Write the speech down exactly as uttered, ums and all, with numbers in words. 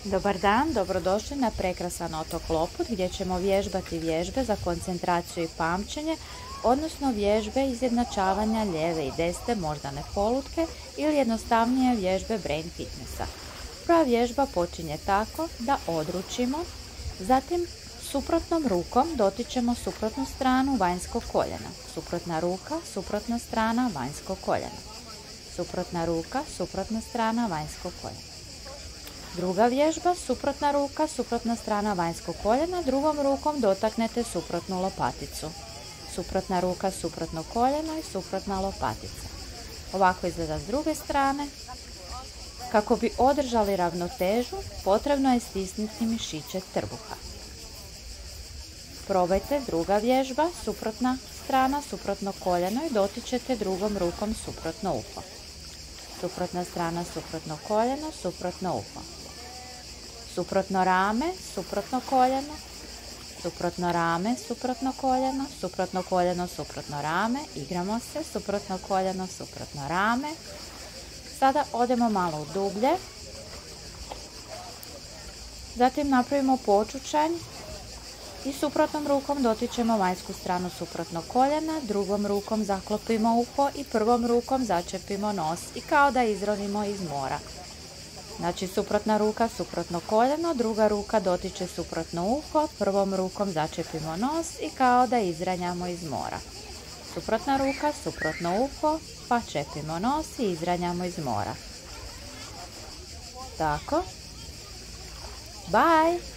Dobar dan, dobrodošli na prekrasan otok Lopud gdje ćemo vježbati vježbe za koncentraciju i pamćenje, odnosno vježbe izjednačavanja lijeve i desne moždane polutke ili jednostavnije vježbe brain fitnessa. Prva vježba počinje tako da odručimo, zatim suprotnom rukom dotičemo suprotnu stranu vanjskog koljena. Suprotna ruka, suprotna strana vanjskog koljena. Suprotna ruka, suprotna strana vanjskog koljena. Druga vježba, suprotna ruka, suprotna strana vanjskog koljena, drugom rukom dotaknete suprotnu lopaticu. Suprotna ruka, suprotno koljeno i suprotna lopatica. Ovako izgleda s druge strane. Kako bi održali ravnotežu, potrebno je stisnuti mišiće trbuha. Probajte druga vježba, suprotna strana, suprotno koljeno i dotičete drugom rukom suprotno uho. Suprotna strana, suprotno koljeno, suprotno uho. Suprotno rame, suprotno koljeno, suprotno rame, suprotno koljeno, suprotno koljeno, suprotno rame, igramo se, suprotno koljeno, suprotno rame. Sada odemo malo dublje, zatim napravimo počučanj i suprotnom rukom dotičemo vanjsku stranu suprotnog koljena, drugom rukom zaklopimo uho i prvom rukom začepimo nos i kao da izronimo iz mora. Znači suprotna ruka, suprotno koljeno, druga ruka dotiče suprotno uho, prvom rukom začepimo nos i kao da izranjamo iz mora. Suprotna ruka, suprotno uho, pa čepimo nos i izranjamo iz mora. Tako. Bye!